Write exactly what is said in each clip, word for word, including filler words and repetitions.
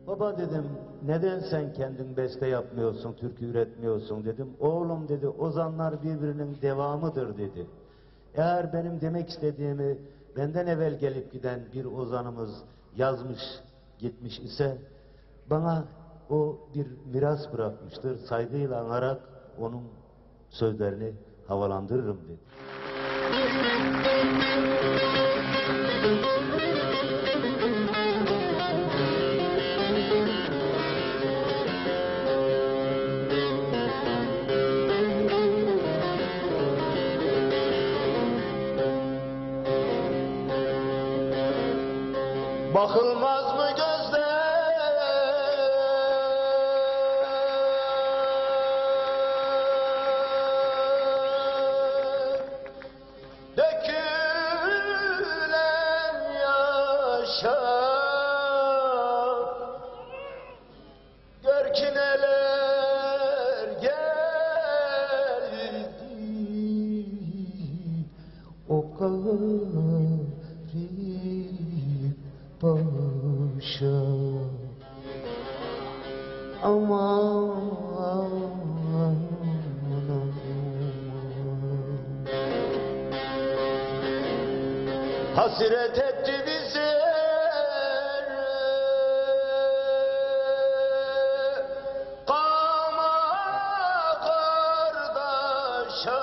Baba dedim, neden sen kendin beste yapmıyorsun, türkü üretmiyorsun dedim. Oğlum dedi, ozanlar birbirinin devamıdır dedi. Eğer benim demek istediğimi benden evvel gelip giden bir ozanımız yazmış, gitmiş ise bana o bir miras bırakmıştır. Saygıyla anarak onun sözlerini havalandırırım dedi. Bakılmaz mı gözler dökülen yaşa, gör ki neler geldi o garip başa. Aman, aman, aman. Hasret etti bizi kama kardeşa,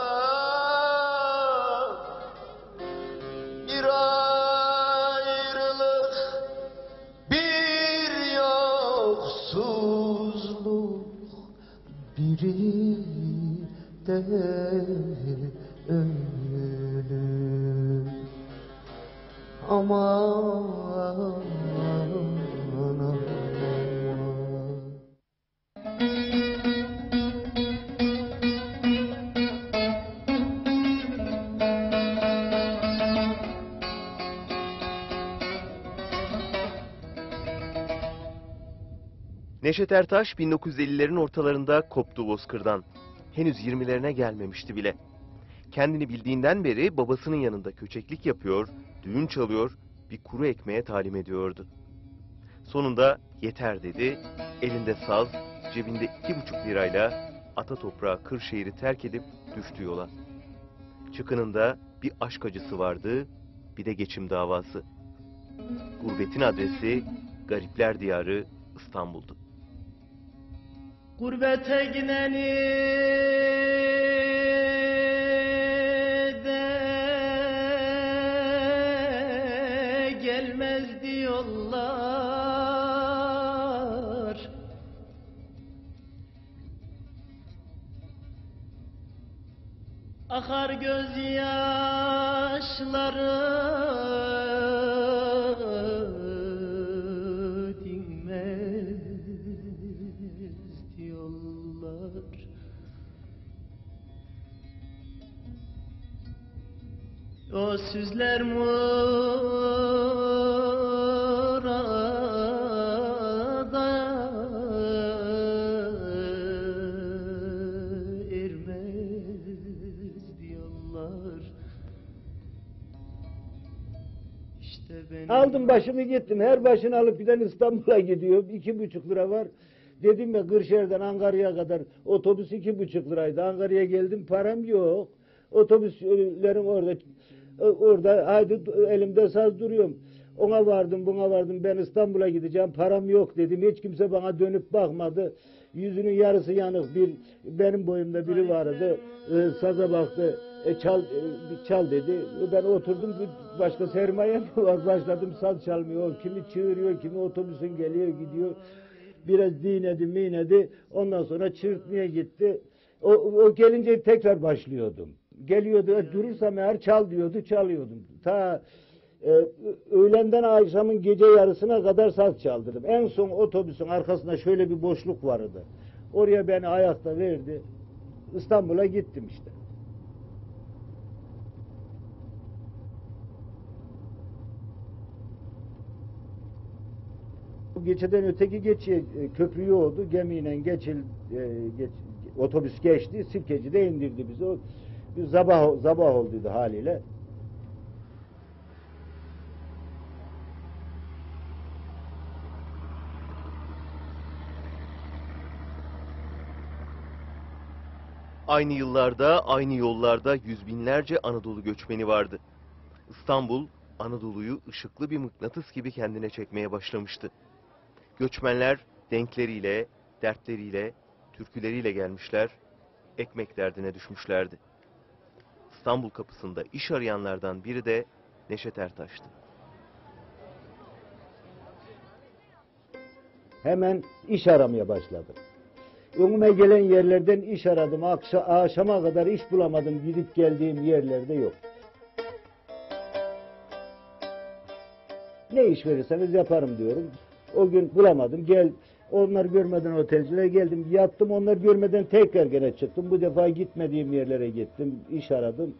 bir ayrılık, bir yoksuzluk, biri de ölüm. Aman, aman, aman. Neşet Ertaş bin dokuz yüz ellilerin ortalarında koptu bozkırdan. Henüz yirmilerine gelmemişti bile. Kendini bildiğinden beri babasının yanında köçeklik yapıyor, düğün çalıyor, bir kuru ekmeğe talim ediyordu. Sonunda yeter dedi, elinde saz, cebinde iki buçuk lirayla ata toprağı Kırşehir'i terk edip düştü yola. Çıkınında bir aşk acısı vardı, bir de geçim davası. Gurbetin adresi Garipler Diyarı İstanbul'du. Gurbete gideni de gelmez diyorlar. Akar gözyaşları o süzler murada ermez diyorlar. İşte ben aldım başımı gittim. Her başını alıp giden İstanbul'a gidiyor. İki buçuk lira var. Dedim ya Kırşehir'den Ankara'ya kadar otobüs iki buçuk liraydı. Ankara'ya geldim, param yok. Otobüslerin orada orada haydi elimde saz duruyorum. Ona vardım, buna vardım. Ben İstanbul'a gideceğim, param yok dedim. Hiç kimse bana dönüp bakmadı. Yüzünün yarısı yanık bir benim boyumda biri vardı. Ee, saza baktı. E, çal e, çal dedi. Ben oturdum, başka sermaye var. Başladım saz çalmıyor. Kimi çığırıyor, kimi otobüsün geliyor gidiyor. Biraz dinledi, minedi. Ondan sonra çığırtmaya gitti. O, o gelince tekrar başlıyordum. Geliyordu, durursam eğer çal diyordu, çalıyordum. Ta e, öğlenden akşamın gece yarısına kadar saz çaldırdım. En son otobüsün arkasında şöyle bir boşluk vardı. Oraya beni ayakta verdi. İstanbul'a gittim işte. Bu geçeden öteki geçiye köprüyü oldu. Gemiyle geçil, e, geç, otobüs geçti. Sirkeci'de indirdi bizi. O, bir sabah, sabah oldu haliyle. Aynı yıllarda, aynı yollarda yüz binlerce Anadolu göçmeni vardı. İstanbul, Anadolu'yu ışıklı bir mıknatıs gibi kendine çekmeye başlamıştı. Göçmenler denkleriyle, dertleriyle, türküleriyle gelmişler, ekmek derdine düşmüşlerdi. İstanbul kapısında iş arayanlardan biri de Neşet Ertaş'tı. Hemen iş aramaya başladım. Önüme gelen yerlerden iş aradım. Akşam, akşama kadar iş bulamadım. Gidip geldiğim yerlerde yok. Ne iş verirseniz yaparım diyorum. O gün bulamadım. Gel, onlar görmeden otelcilere geldim. Yattım, onlar görmeden tekrar gene çıktım. Bu defa gitmediğim yerlere gittim. İş aradım.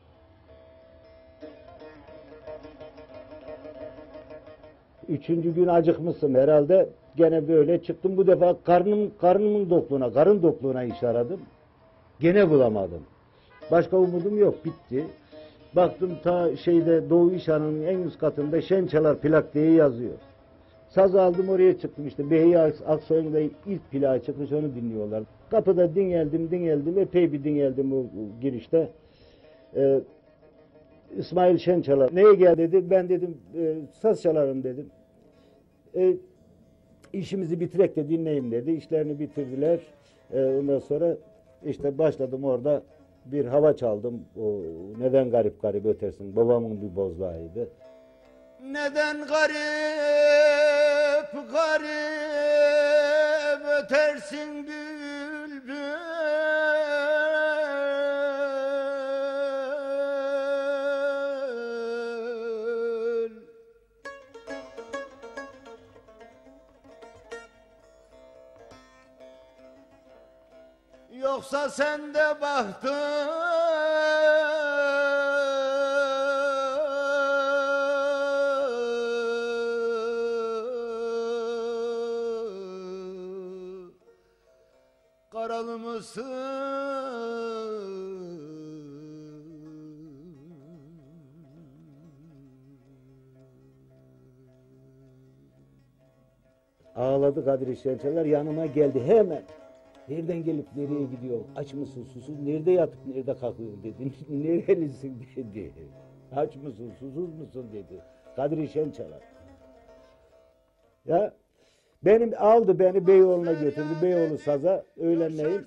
Üçüncü gün acıkmışım herhalde. Gene böyle çıktım. Bu defa karnım, karnımın dokluğuna, karın dokluğuna iş aradım. Gene bulamadım. Başka umudum yok. Bitti. Baktım ta şeyde Doğu İşhanı'nın en üst katında Şençalar plak diye yazıyor. Saz aldım, oraya çıktım işte. Behiye Aksoy'un da ilk plağı çıkmış, onu dinliyorlar. Kapıda dingeldim, dingeldim. Epey bir dingeldim o girişte. Ee, İsmail Şençalar. Neye gel dedi. Ben dedim e, saz çalarım dedim. E, işimizi bitirek de dinleyeyim dedi. İşlerini bitirdiler. E, ondan sonra işte başladım orada. Bir hava çaldım. O neden garip garip ötersin. Babamın bir bozlağıydı. Neden garip garip ötersin bülbül? Yoksa sen de bahtın karalı mısın? Ağladı Kadri Şençalar, yanıma geldi hemen. Nereden gelip nereye gidiyor? Aç mısın, susuz? Nerede yatıp nerede kalkıyorsun dedi. Nerelisin dedi. Aç mısın, susuz musun dedi. Kadri Şençalar. Ya benim aldı beni Beyoğlu'na götürdü. Beyoğlu Saz'a öğlenleyin.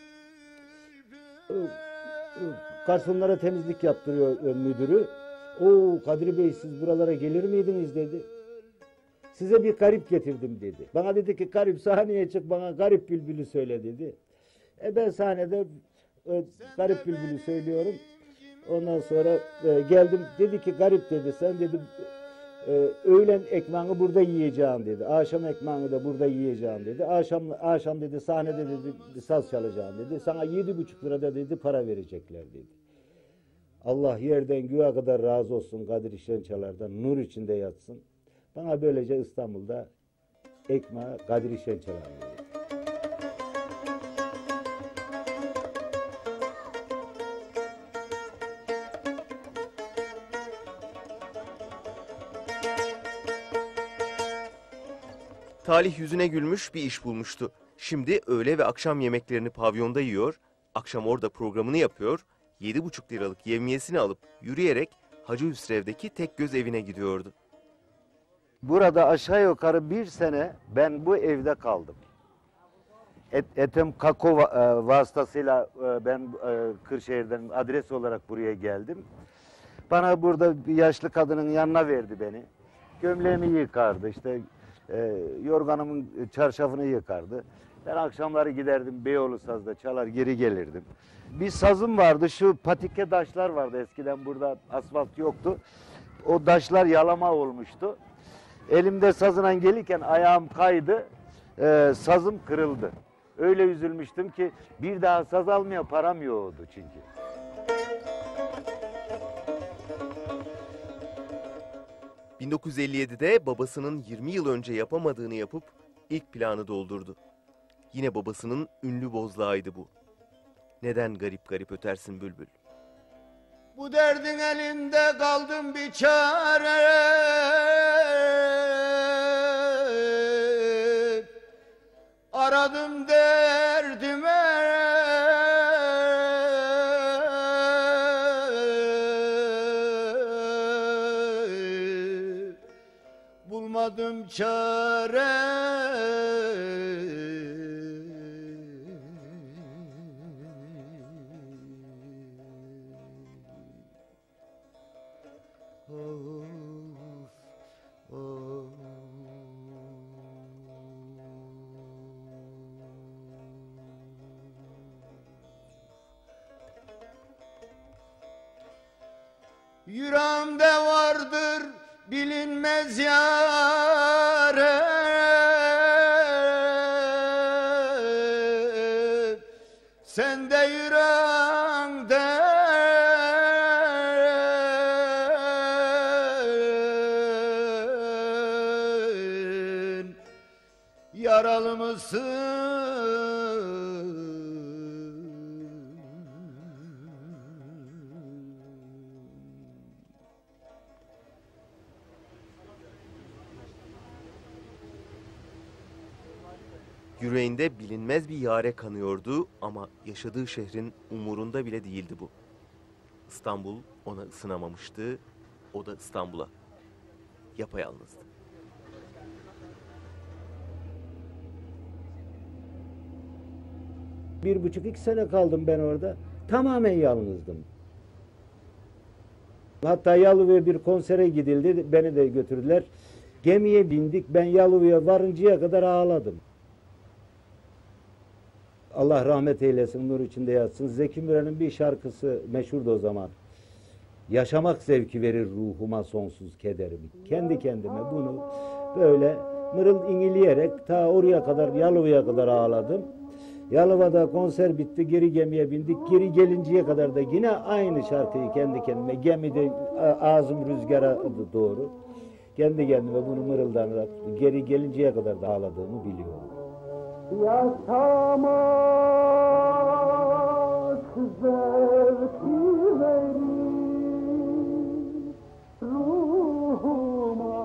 Garsonlara temizlik yaptırıyor müdürü. Oo Kadri Bey, siz buralara gelir miydiniz dedi. Size bir garip getirdim dedi. Bana dedi ki garip sahneye çık, bana garip bülbülü söyle dedi. E ben sahnede e, garip bülbülü söylüyorum. Ondan sonra e, geldim, dedi ki garip dedi, sen dedi e, öğlen ekmeğini burada yiyeceğim dedi. Akşam ekmeğini de burada yiyeceğim dedi. Akşam, akşam dedi sahnede dedi saz çalacağım dedi. Sana yedi buçuk lirada dedi para verecekler dedi. Allah yerden göğe kadar razı olsun Kadri Şençalar'dan, nur içinde yatsın. Bana böylece İstanbul'da ekmeği Kadri Şençalar veriyor. Talih yüzüne gülmüş, bir iş bulmuştu. Şimdi öğle ve akşam yemeklerini pavyonda yiyor, akşam orada programını yapıyor, yedi buçuk liralık yevmiyesini alıp yürüyerek Hacı Hüsrev'deki tek göz evine gidiyordu. Burada aşağı yukarı bir sene ben bu evde kaldım. Et, Ethem Kako e, vasıtasıyla e, ben e, Kırşehir'den adres olarak buraya geldim. Bana burada bir yaşlı kadının yanına verdi beni. Gömleğimi yıkardı, işte e, yorganımın çarşafını yıkardı. Ben akşamları giderdim Beyoğlu Saz'da çalar geri gelirdim. Bir sazım vardı, şu patike taşlar vardı eskiden, burada asfalt yoktu. O taşlar yalama olmuştu. Elimde sazına gelirken ayağım kaydı, e, sazım kırıldı. Öyle üzülmüştüm ki bir daha saz almaya param yoktu çünkü. bin dokuz yüz elli yedi'de babasının yirmi yıl önce yapamadığını yapıp ilk planı doldurdu. Yine babasının ünlü bozlağıydı bu. Neden garip garip ötersin bülbül? Bu derdin elinde kaldım bir çare. Aradım derdime bulmadım çare. Of, of. Yüreğimde vardır bilinmez yâre. Sen de yüreğinde yaralı mısın? Yüreğinde bilinmez bir yare kanıyordu ama yaşadığı şehrin umurunda bile değildi bu. İstanbul ona ısınamamıştı, o da İstanbul'a. Yapayalnızdı. Bir buçuk iki sene kaldım ben orada. Tamamen yalnızdım. Hatta Yalova'ya bir konsere gidildi. Beni de götürdüler. Gemiye bindik. Ben Yalova'ya varıncaya kadar ağladım. Allah rahmet eylesin, nur içinde yatsın. Zeki Müren'in bir şarkısı meşhurdu o zaman. Yaşamak zevki verir ruhuma sonsuz kederimi. Kendi kendime bunu böyle mırıl inileyerek ta oraya kadar, Yalova'ya kadar ağladım. Yalova'da konser bitti, geri gemiye bindik. Geri gelinceye kadar da yine aynı şarkıyı kendi kendime, gemide ağzım rüzgara doğru. Kendi kendime bunu mırıldanarak geri gelinceye kadar da ağladığımı biliyorum. Yaşamak zevki verir ruhuma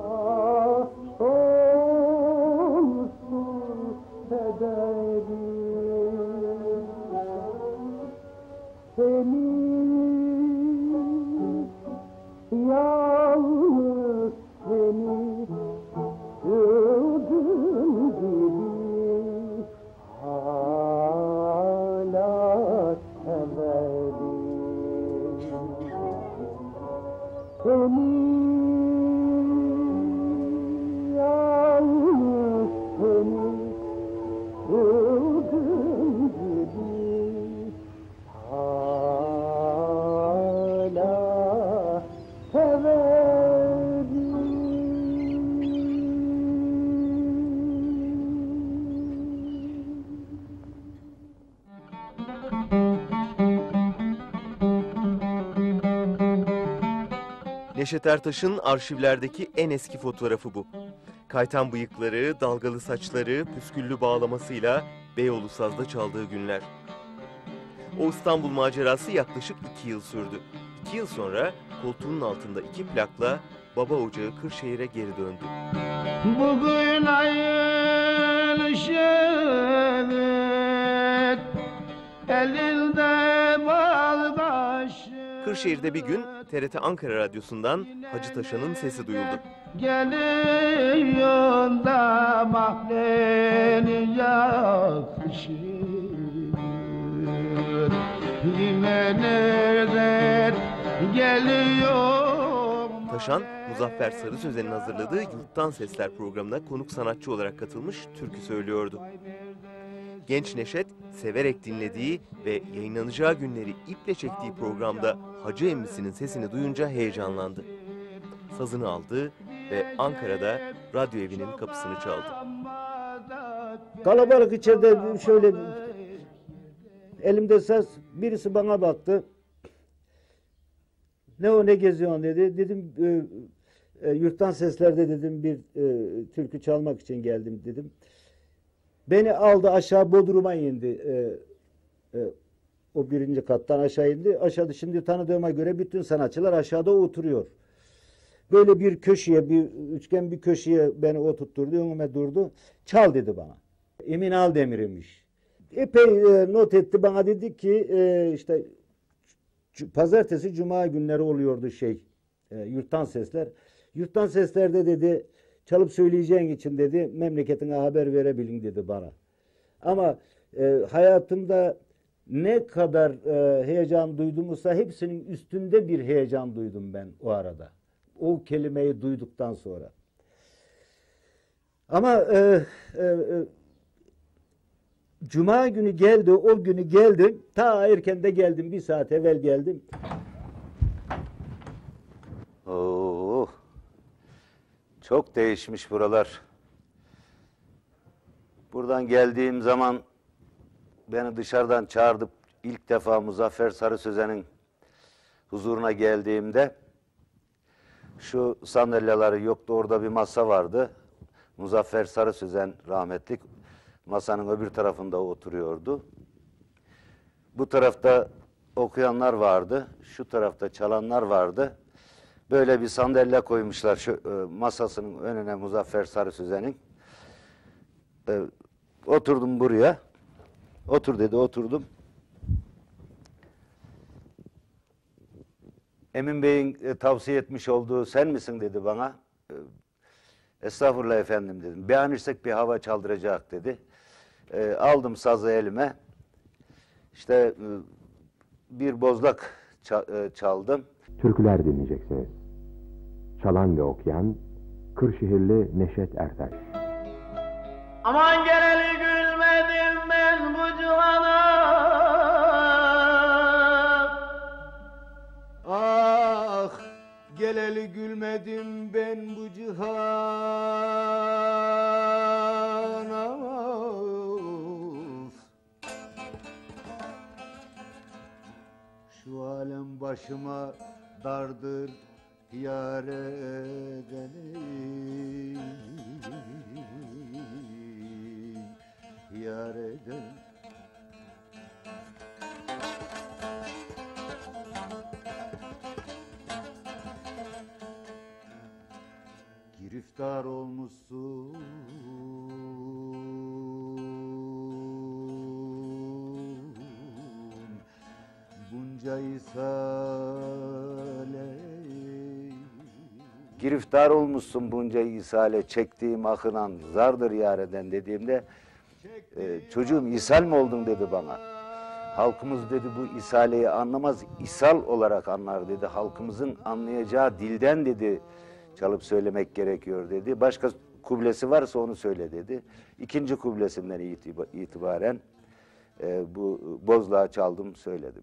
sonsuz kederim. Seni yalnız seni gördüm gibi hala severim. Seni yalnız seni gördüm gibi hala severim. Neşet Ertaş'ın arşivlerdeki en eski fotoğrafı bu. Kaytan bıyıkları, dalgalı saçları, püsküllü bağlamasıyla Beyoğlu Saz'da çaldığı günler. O İstanbul macerası yaklaşık iki yıl sürdü. İki yıl sonra koltuğunun altında iki plakla Baba Ocağı Kırşehir'e geri döndü. Bugün ayın ışığı elinde bal kaşı. Kırşehir'de bir gün T R T Ankara Radyosu'ndan Hacı Taşan'ın sesi duyuldu. Geliyor da mahleni yakışır. Yine nereden geliyor? Taşan, Muzaffer Sarı Sözen'in hazırladığı Yurttan Sesler programına konuk sanatçı olarak katılmış, türkü söylüyordu. Genç Neşet, severek dinlediği ve yayınlanacağı günleri iple çektiği programda Hacı emmisinin sesini duyunca heyecanlandı. Sazını aldı ve Ankara'da radyo evinin kapısını çaldı. Kalabalık içeride şöyle elimde saz, birisi bana baktı. Ne o, ne geziyorsun dedi. Dedim e, e, Yurttan Sesler'de dedim bir e, türkü çalmak için geldim dedim. Beni aldı aşağı Bodrum'a indi. E, e, o birinci kattan aşağı indi. Aşağıda şimdi tanıdığıma göre bütün sanatçılar aşağıda oturuyor. Böyle bir köşeye, bir üçgen bir köşeye beni oturtturdu, önüme durdu. Çal dedi bana. Emin Aldemir'miş. Epey e, not etti, bana dedi ki e, işte pazartesi cuma günleri oluyordu şey e, Yurttan Sesler. Yurttan Sesler'de dedi çalıp söyleyeceğin için dedi memleketine haber verebilin dedi bana. Ama e, hayatımda ne kadar e, heyecan duydumsa hepsinin üstünde bir heyecan duydum ben o arada. O kelimeyi duyduktan sonra. Ama e, e, e, Cuma günü geldi, o günü geldim. Ta erken de geldim, bir saat evvel geldim. Oo, çok değişmiş buralar. Buradan geldiğim zaman beni dışarıdan çağırdı. İlk defa Muzaffer Sarı Sözen'in huzuruna geldiğimde şu sandalyeleri yoktu, orada bir masa vardı. Muzaffer Sarı Sözen rahmetlik masanın öbür tarafında oturuyordu. Bu tarafta okuyanlar vardı, şu tarafta çalanlar vardı. Böyle bir sandalye koymuşlar şu e, masasının önüne Muzaffer Sarı Sözen'in. E, oturdum buraya. Otur dedi, oturdum. Emin Bey'in e, tavsiye etmiş olduğu sen misin dedi bana. E, Estağfurullah efendim dedim. Beğenirsek bir hava çaldıracak dedi. E, aldım sazı elime. İşte e, bir bozlak ça- e, çaldım. Türküler dinleyeceksiniz. Çalan ve okuyan Kırşehirli Neşet Ertaş. Aman geleli gülmedim ben bu cihana. Ah geleli gülmedim ben bu cihana. Şu alem başıma dardır yar edenim, yar edenim. Giriftar olmuşsun bunca isale. Giriftar olmuşsun bunca isale, çektiğim akınan zardır yar eden dediğimde e, çocuğum ishal mi oldun dedi bana. Halkımız dedi bu isaleyi anlamaz, ishal olarak anlar dedi. Halkımızın anlayacağı dilden dedi çalıp söylemek gerekiyor dedi. Başka kublesi varsa onu söyle dedi. İkinci kublesinden itibaren e, bu bozlağı çaldım, söyledim.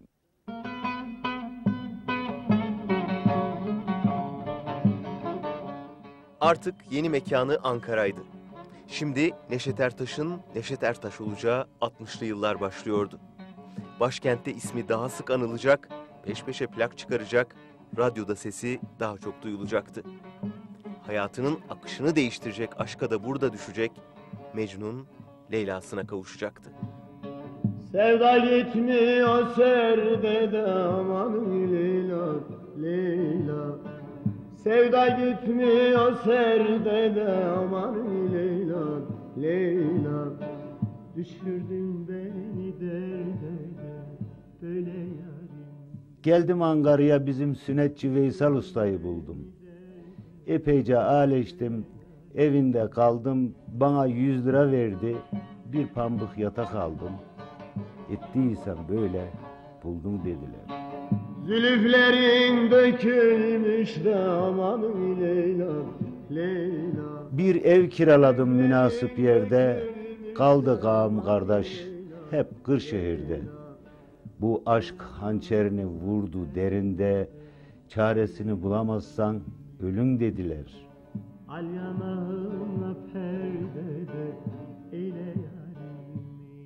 Artık yeni mekanı Ankara'ydı. Şimdi Neşet Ertaş'ın Neşet Ertaş olacağı altmışlı yıllar başlıyordu. Başkentte ismi daha sık anılacak, peş peşe plak çıkaracak, radyoda sesi daha çok duyulacaktı. Hayatının akışını değiştirecek aşka da burada düşecek, Mecnun Leyla'sına kavuşacaktı. Sevda gitmiyor serdede aman Leyla, Leyla. Sevda gitmiyor serdede aman Leyla, Leyla. Düşürdün beni derde, böyle yarim. Geldim Ankara'ya, bizim sünnetçi Veysel Usta'yı buldum. Epeyce ağleştim, evinde kaldım, bana yüz lira verdi, bir pambık yatak aldım. Ettiysen böyle buldum dediler. Zülüflerin dökülmüş de aman Leyla, Leyla. Bir ev kiraladım münasip yerde, kaldık ağam kardeş, hep Kırşehir'de. Bu aşk hançerini vurdu derinde, çaresini bulamazsan ölüm dediler. Al yanağına perdede eyle yarim.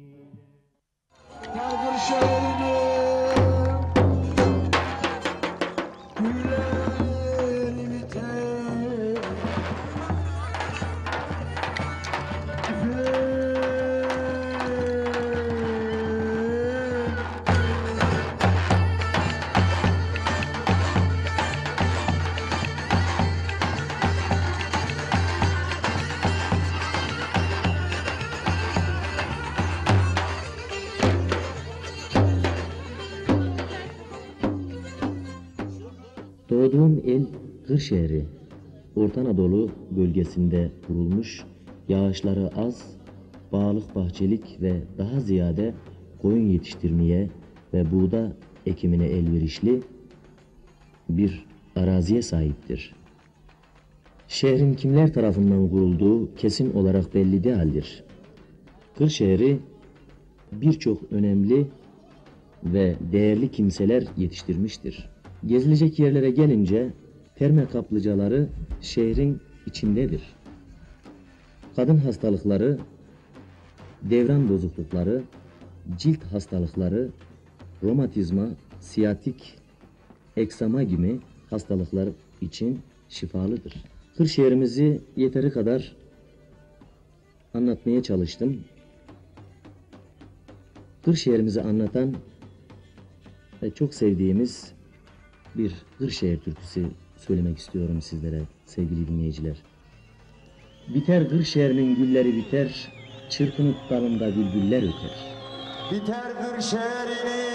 Kaldır şöyle yüreğimi tek Doğduğum il Kırşehir'i. Orta Anadolu bölgesinde kurulmuş, yağışları az, bağlık bahçelik ve daha ziyade koyun yetiştirmeye ve buğda ekimine elverişli bir araziye sahiptir. Şehrin kimler tarafından kurulduğu kesin olarak belli değildir. Kırşehir'i birçok önemli ve değerli kimseler yetiştirmiştir. Gezilecek yerlere gelince terme kaplıcaları şehrin içindedir. Kadın hastalıkları, devran bozuklukları, cilt hastalıkları, romatizma, siyatik, eksama gibi hastalıklar için şifalıdır. Kırşehir'imizi yeteri kadar anlatmaya çalıştım. Kırşehir'imizi anlatan ve çok sevdiğimiz bir Kırşehir türküsü söylemek istiyorum sizlere sevgili dinleyiciler. Biter Kırşehir'in gülleri biter, çırpınıp dalında bülbüller öter. Biter Kırşehir'ini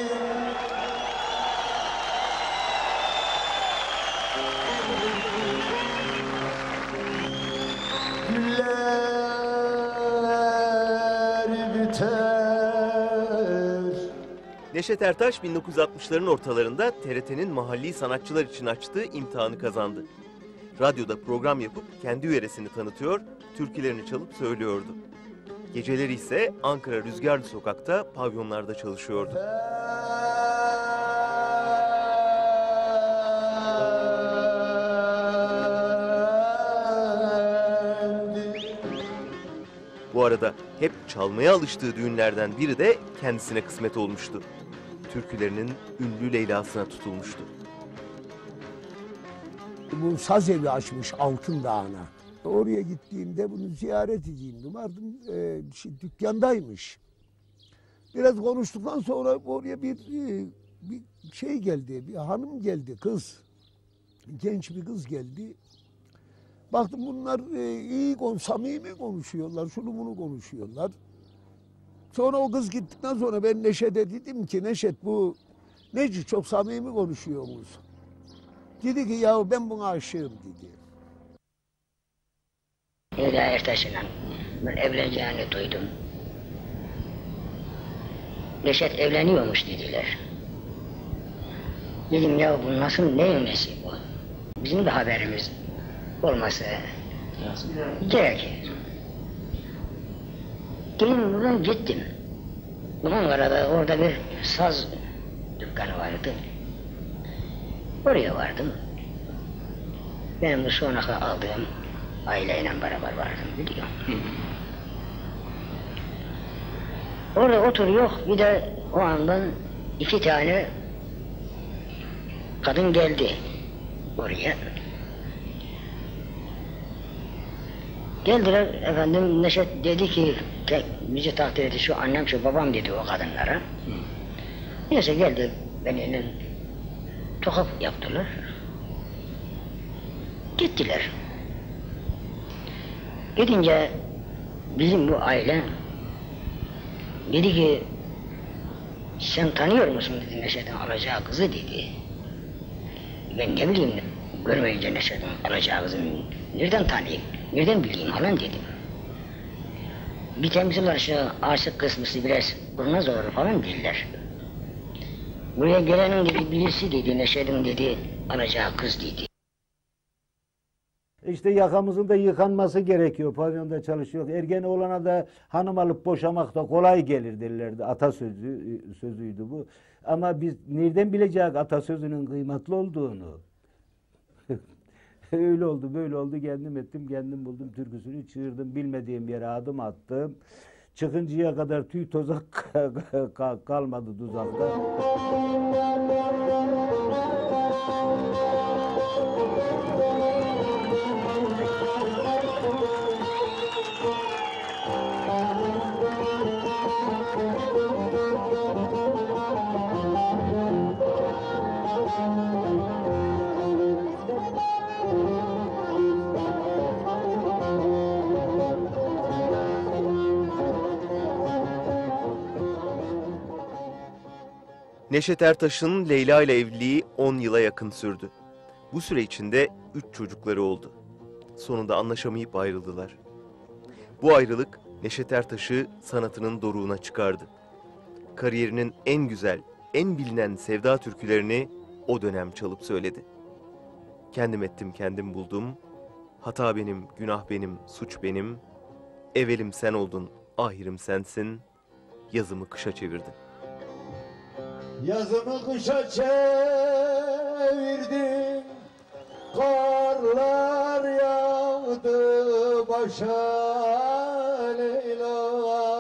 güller biter. Neşet Ertaş bin dokuz yüz altmışların ortalarında T R T'nin mahalli sanatçılar için açtığı imtihanı kazandı. Radyoda program yapıp kendi yöresini tanıtıyor, türkülerini çalıp söylüyordu. Geceleri ise Ankara Rüzgarlı Sokak'ta pavyonlarda çalışıyordu. Bu arada hep çalmaya alıştığı düğünlerden biri de kendisine kısmet olmuştu. Türkülerinin ünlü Leyla'sına tutulmuştu. Bu saz evi açmış Altın Dağı'na. Oraya gittiğimde bunu ziyaret edeyim. Vardım e, şey, dükkandaymış. Biraz konuştuktan sonra oraya bir, e, bir şey geldi, bir hanım geldi, kız. Genç bir kız geldi. Baktım bunlar e, iyi, samimi konuşuyorlar, şunu bunu konuşuyorlar. Sonra o kız gittikten sonra ben Neşet'e dedim ki, Neşet bu Neci çok samimi konuşuyorsunuz. Dedi ki ya ben buna aşığım dedi. Leyla Ertaş'la evleneceğini duydum. Neşet evleniyormuş dediler. Dedim ya bu nasıl, ne nesi bu? Bizim de haberimiz olması gerekir. Gelin buradan gittim. Bunun arada orada bir saz dükkanı vardı. Oraya vardım. Benim de sonra aldığım aileyle beraber vardım biliyor. Orada oturuyor, bir de o andan iki tane kadın geldi oraya. Geldiler efendim, Neşet dedi ki bizi takdir etti, şu annem şu babam dedi o kadınlara. Hı. Neyse geldi benimle tokat yaptılar. Gittiler. Gidince bizim bu aile dedi ki sen tanıyor musun dedi Neşet'in alacağı kızı dedi. Ben ne bileyim, görmeyince Neşet'in alacağı kızı nereden tanıyayım, nereden bileyim falan dedim. Bir temsil var şu aşık kısmısı biraz kurnaz olur falan dediler. Buraya gelenin dedi birisi dedi Neşet'in dedi alacağı kız dedi. İşte yakamızın da yıkanması gerekiyor. Pavyonda çalışıyor. Ergen olana da hanım alıp boşamak da kolay gelir derlerdi. Atasözü sözüydü bu. Ama biz nereden bileceğiz atasözünün kıymetli olduğunu? Öyle oldu, böyle oldu. Kendim ettim, kendim buldum. Türküsünü çığırdım. Bilmediğim yere adım attım. Çıkıncaya kadar tüy tozak kalmadı tuzakta. Neşet Ertaş'ın Leyla ile evliliği on yıla yakın sürdü. Bu süre içinde üç çocukları oldu. sonunda anlaşamayıp ayrıldılar. Bu ayrılık Neşet Ertaş'ı sanatının doruğuna çıkardı. Kariyerinin en güzel, en bilinen sevda türkülerini o dönem çalıp söyledi. Kendim ettim, kendim buldum. Hata benim, günah benim, suç benim. Evelim sen oldun, ahirim sensin. Yazımı kışa çevirdim. Yazımı kışa çevirdim, karlar yağdı başa Leyla.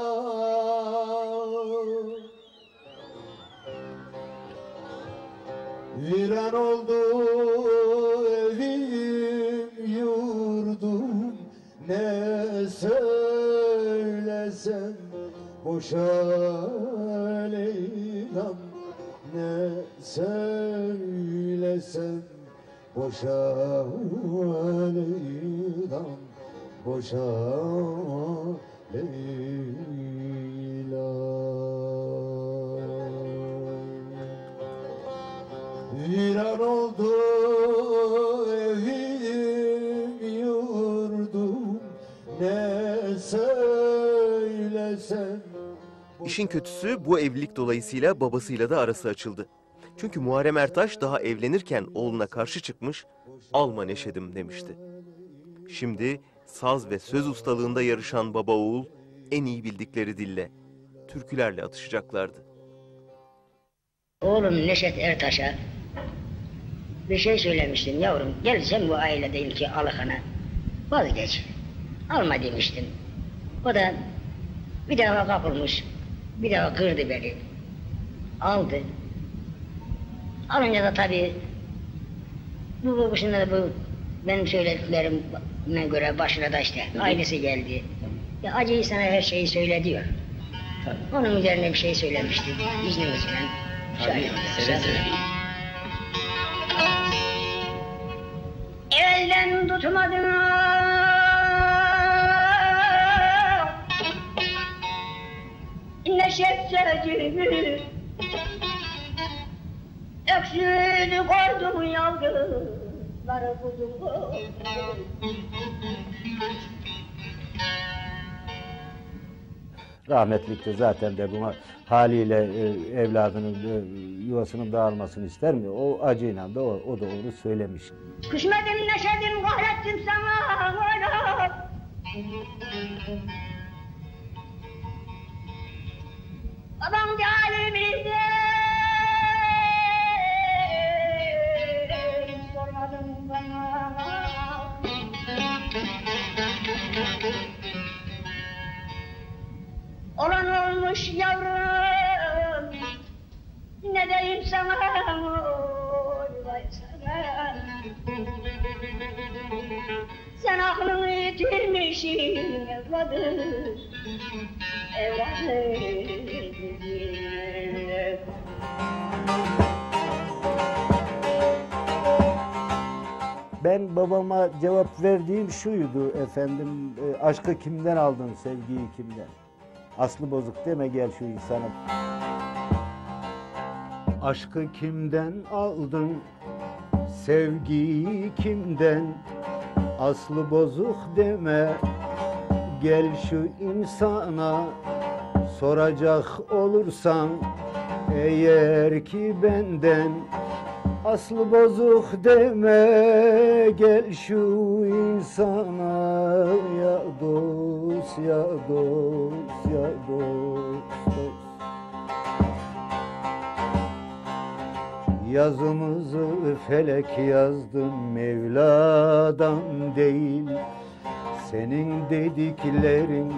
Viran oldu evim yurdum, ne söylesem boşa Leyla'm, ne söylesem boşa Leyla'm, boşa Leyla. Viran oldu evim yurdum, ne söylesem. İşin kötüsü bu evlilik dolayısıyla babasıyla da arası açıldı. Çünkü Muharrem Ertaş daha evlenirken oğluna karşı çıkmış, alma Neşedim demişti. Şimdi saz ve söz ustalığında yarışan baba oğul en iyi bildikleri dille, türkülerle atışacaklardı. Oğlum Neşet Ertaş'a bir şey söylemiştim, yavrum gel sen bu aile değil ki Alıkan'a vazgeç, alma demiştim. O da bir defa kapılmış, bir defa kırdı beni, aldı. Alınca da tabii bu bu şimdi bu benim söylediklerime göre başına da işte ailesi geldi. Ya acıyı sana her şeyi söyle diyor. Tabii. Onun üzerine bir şey söylemişti, izninizle. Şöyle seve seve. Elden tutmadım, Neşet sözümü, öksüz koydum yavruları buldum. Rahmetlikte zaten de buna haliyle e, evladının e, yuvasının dağılmasını ister mi? O acıyla da o, o da onu söylemiş. Küsmedim neşedim kahrettim sana oynam. Babam calimiydi, sormadım bana. Olan olmuş yavrum, ne diyeyim sana, oy vay sana. Sen aklını yitirmişsin evladım, evladım. Ben babama cevap verdiğim şuydu efendim, e, aşkı kimden aldın, sevgiyi kimden? Aslı bozuk deme gel şu insana. Aşkı kimden aldın, sevgiyi kimden? Aslı bozuk deme gel şu insana. Soracak olursan eğer ki benden, aslı bozuk deme gel şu insana. Ya dost, ya dost, ya dost, dost. Yazımızı felek yazdı Mevla'dan değil, senin dediklerin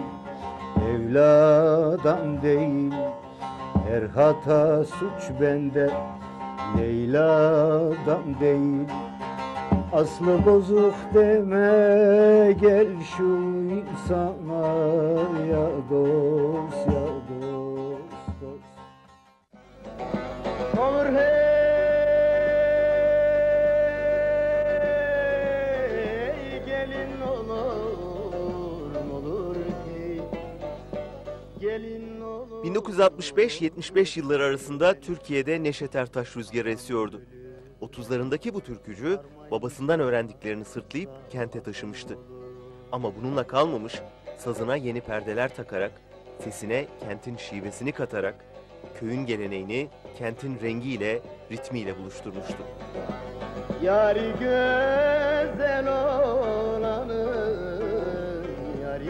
evladan değil. Her hata suç bende, Leyla'dan değil. Aslı bozuk deme gel şu insana. Ya dost, ya dost, dost. Olur hey gelin olur, olur hey gelin olur. bin dokuz yüz altmış beş yetmiş beş yılları arasında Türkiye'de Neşet Ertaş rüzgarı esiyordu. otuzlarındaki bu türkücü babasından öğrendiklerini sırtlayıp kente taşımıştı. Ama bununla kalmamış, sazına yeni perdeler takarak, sesine kentin şivesini katarak, köyün geleneğini kentin rengiyle, ritmiyle buluşturmuştu. Yari güzel olanı, yari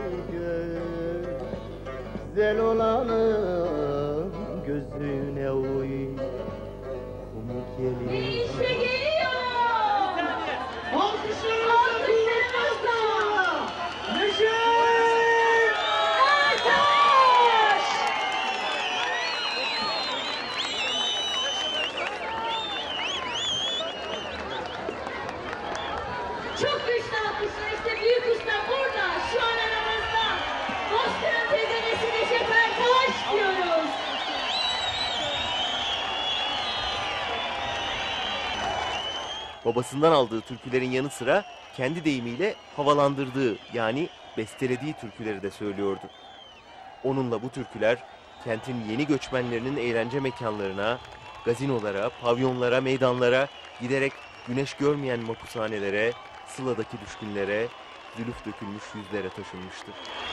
güzel olanı gözüne uy, umut gelir. İşte geliyor. Alkışlarınızla. Neşet Ertaş. Çok güçlü alkışlar. İşte büyük usta burada. Şu an aramızda. Bozkır'ın tezenesi Neşet Ertaş diyoruz. Babasından aldığı türkülerin yanı sıra kendi deyimiyle havalandırdığı yani bestelediği türküleri de söylüyordu. Onunla bu türküler kentin yeni göçmenlerinin eğlence mekanlarına, gazinolara, pavyonlara, meydanlara, giderek güneş görmeyen mapushanelere, Sıla'daki düşkünlere, zülüf dökülmüş yüzlere taşınmıştı.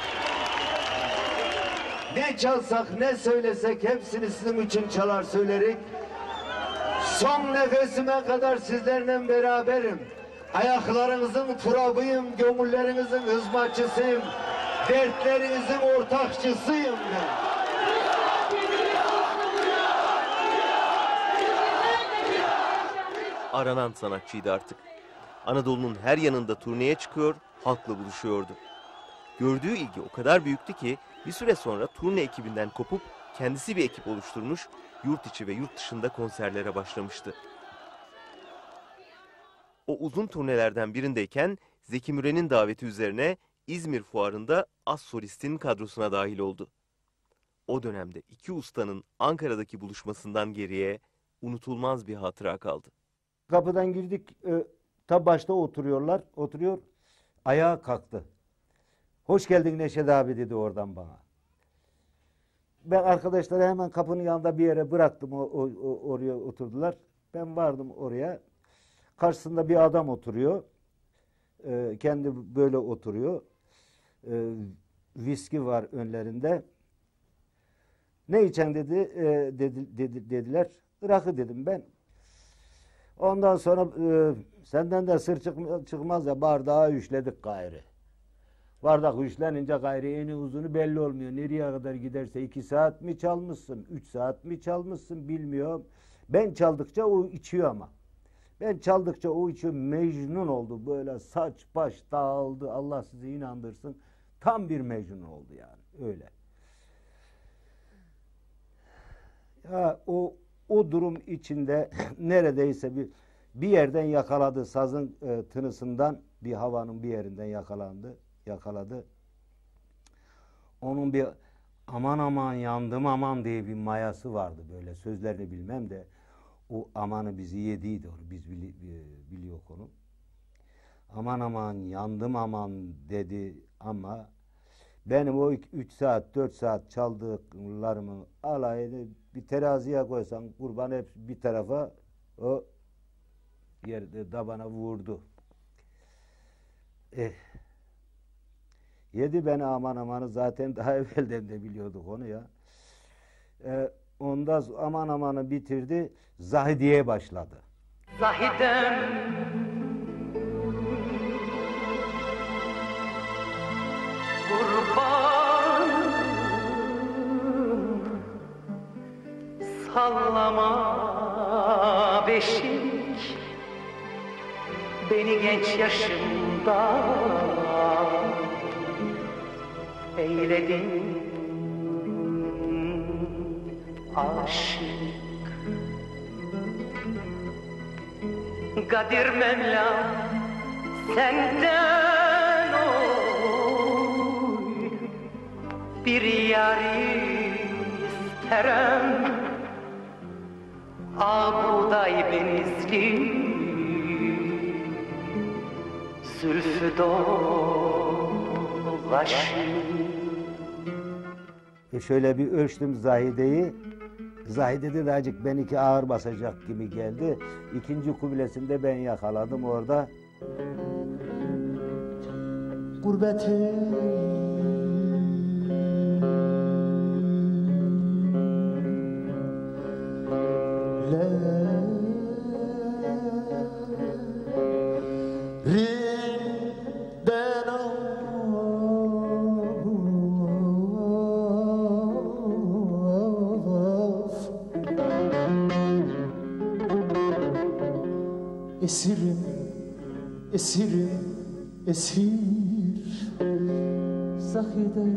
Ne çalsak ne söylesek hepsini sizin için çalar söylerik. Son nefesime kadar sizlerle beraberim. Ayaklarınızın turabıyım, gönüllerinizin hizmetçisiyim. Dertlerinizin ortakçısıyım ben. Aranan sanatçıydı artık. Anadolu'nun her yanında turneye çıkıyor, halkla buluşuyordu. Gördüğü ilgi o kadar büyüktü ki bir süre sonra turne ekibinden kopup kendisi bir ekip oluşturmuş, yurt içi ve yurt dışında konserlere başlamıştı. O uzun turnelerden birindeyken Zeki Müren'in daveti üzerine İzmir Fuarı'nda az solistin kadrosuna dahil oldu. O dönemde iki ustanın Ankara'daki buluşmasından geriye unutulmaz bir hatıra kaldı. Kapıdan girdik, e, ta başta oturuyorlar, oturuyor, ayağa kalktı. Hoş geldin Neşet abi dedi oradan bana. Ben arkadaşları hemen kapının yanında bir yere bıraktım, o, o, o, oraya oturdular. Ben vardım oraya, karşısında bir adam oturuyor, e, kendi böyle oturuyor, e, viski var önlerinde. Ne içen dedi, e, dedi, dedi dediler, rakı dedim ben. Ondan sonra e, senden de sır çık çıkmaz ya, bardağı üçledik gayrı. Bardak üçlenince gayrı eni uzunu belli olmuyor. Nereye kadar giderse iki saat mi çalmışsın, üç saat mi çalmışsın bilmiyorum. Ben çaldıkça o içiyor ama. Ben çaldıkça o içiyor, mecnun oldu. Böyle saç baş dağıldı, Allah sizi inandırsın. Tam bir mecnun oldu yani, öyle. Ya o o durum içinde neredeyse bir bir yerden yakaladı, sazın e, tınısından bir havanın bir yerinden yakalandı, yakaladı. Onun bir aman aman yandım aman diye bir mayası vardı, böyle sözlerini bilmem de o amanı bizi yediydi, onu biz bili, biliyor onu. Aman aman yandım aman dedi ama benim o üç saat dört saat çaldıklarımın alayını bir teraziye koysan kurban hepsi bir tarafa o yerde tabana vurdu. Eh. Yedi beni aman amanı zaten daha evvelden de biliyorduk onu ya. Eh, ondan aman amanı bitirdi, Zahidiye'ye başladı. Zahidem kurban sallama beşik beni genç yaşımda eyledin aşık. Kadir Mevla senden oy bir yari isterem Ağbuğday benizli zülfü dolaşır. E şöyle bir ölçtüm Zahide'yi, Zahide de acık benimki ağır basacak gibi geldi. İkinci kubilesinde ben yakaladım orada. Gurbete esirim, esirim, esir Zahide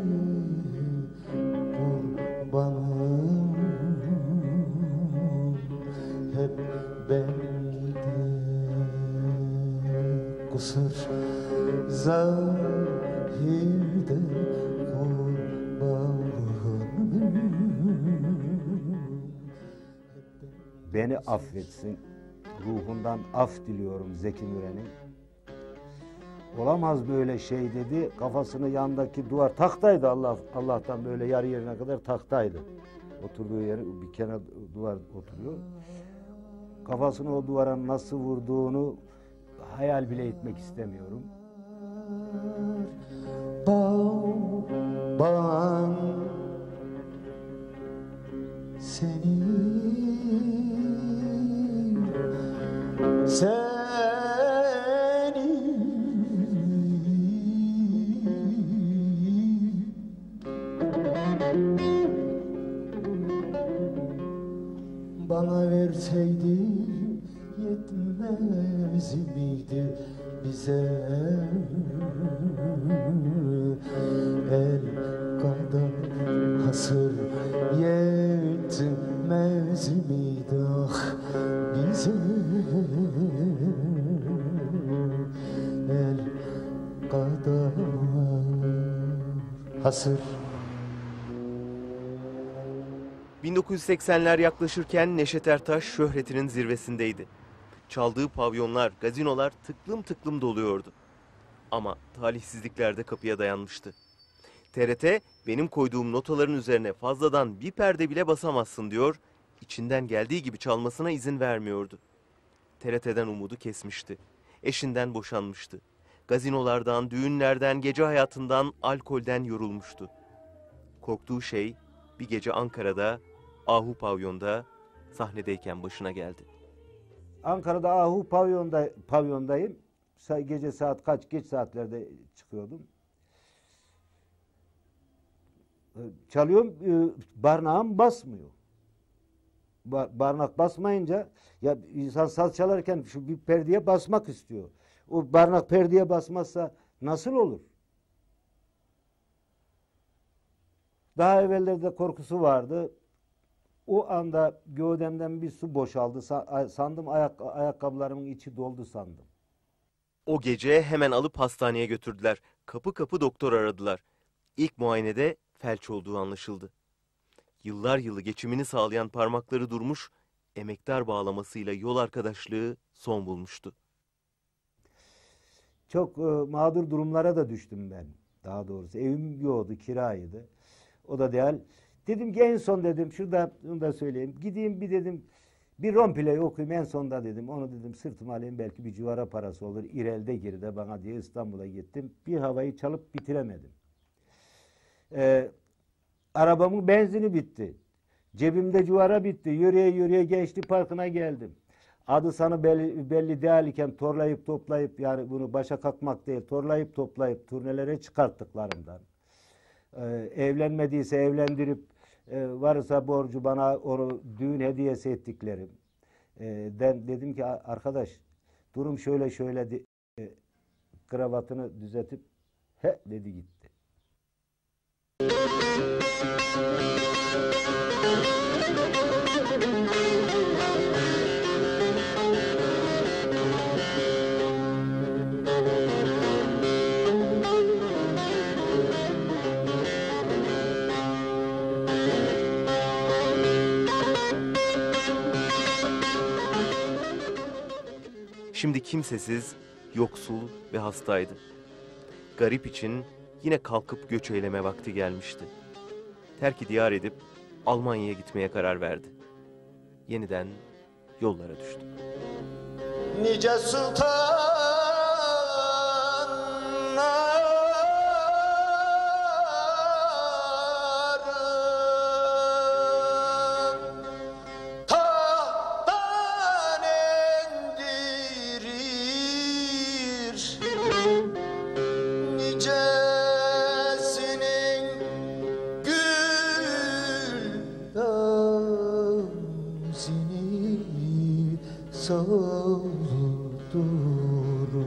kurbanım hep bende kusur Zahide kurbanım. Beni affetsin. Ruhundan af diliyorum Zeki Müren'in. Olamaz böyle şey dedi. Kafasını yandaki duvar tahtaydı, Allah Allah'tan böyle yarı yerine kadar tahtaydı. Oturduğu yeri bir kenar duvar oturuyor. Kafasını o duvara nasıl vurduğunu hayal bile etmek istemiyorum. Bağban seni seni bana verseydi yetmez miydi bize el kadar hasır yetmez miydi ah bize el kadar hasır. bin dokuz yüz seksenler yaklaşırken Neşet Ertaş şöhretinin zirvesindeydi. Çaldığı pavyonlar, gazinolar tıklım tıklım doluyordu. Ama talihsizlikler de kapıya dayanmıştı. T R T, benim koyduğum notaların üzerine fazladan bir perde bile basamazsın diyor, içinden geldiği gibi çalmasına izin vermiyordu. T R T'den umudu kesmişti. Eşinden boşanmıştı. Gazinolardan, düğünlerden, gece hayatından, alkolden yorulmuştu. Korktuğu şey bir gece Ankara'da, Ahu Pavyon'da sahnedeyken başına geldi. Ankara'da Ahu Pavyon'da, pavyondayım. Gece saat kaç, geç saatlerde çıkıyordum. Çalıyorum, barnağım basmıyor. Barnak basmayınca, ya insan saz çalarken şu bir perdeye basmak istiyor. O barnak perdeye basmazsa nasıl olur? Daha evvellerde korkusu vardı. O anda gövdemden bir su boşaldı. Sandım ayak, ayakkabılarımın içi doldu sandım. O gece hemen alıp hastaneye götürdüler. Kapı kapı doktor aradılar. İlk muayenede felç olduğu anlaşıldı. Yıllar yılı geçimini sağlayan parmakları durmuş, emektar bağlamasıyla yol arkadaşlığı son bulmuştu. Çok e, mağdur durumlara da düştüm ben. Daha doğrusu evim yoktu, kiraydı. O da değil. Dedim ki en son dedim, şurada onu da söyleyeyim. Gideyim bir dedim, bir rompileyi okuyayım en sonda dedim. Onu dedim sırtıma alayım, belki bir civara parası olur. İrel'de geride bana diye İstanbul'a gittim. Bir havayı çalıp bitiremedim. Ee, arabamın benzini bitti. Cebimde civara bitti. Yürüye yürüye Gençlik Parkı'na geldim. Adı sana belli, belli değil iken torlayıp toplayıp, yani bunu başa kalkmak değil, torlayıp toplayıp turnelere çıkarttıklarımdan. Ee, evlenmediyse evlendirip e, varsa borcu bana onu düğün hediyesi ettiklerim. Ee, ben dedim ki arkadaş durum şöyle şöyle de, e, kravatını düzeltip he dedi gitti. Şimdi kimsesiz, yoksul ve hastaydı. Garip için yine kalkıp göç eyleme vakti gelmişti. Terk-i diyar edip Almanya'ya gitmeye karar verdi. yeniden yollara düştü. Nice sultanların tahttan indirir, nicesinin gül damzini soldurur.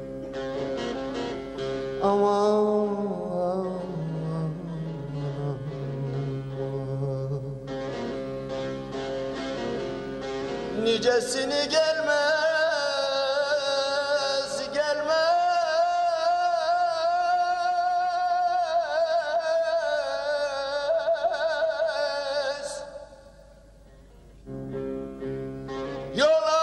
Aman nicesini gelmez gelmez yola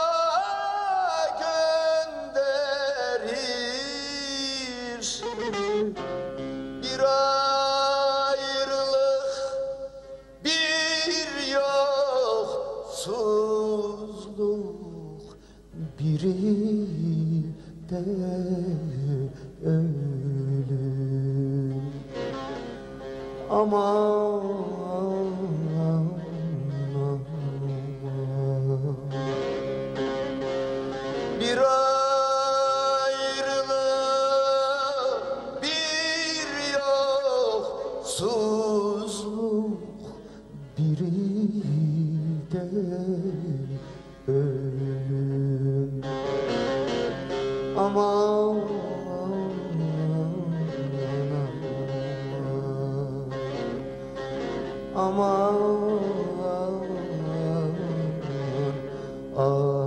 gönderir, bir ayrılık bir yoksulluk, biri de ölüm. Aman bir ayrılık bir yoksulluk, biri de ölüm. Aman aman aman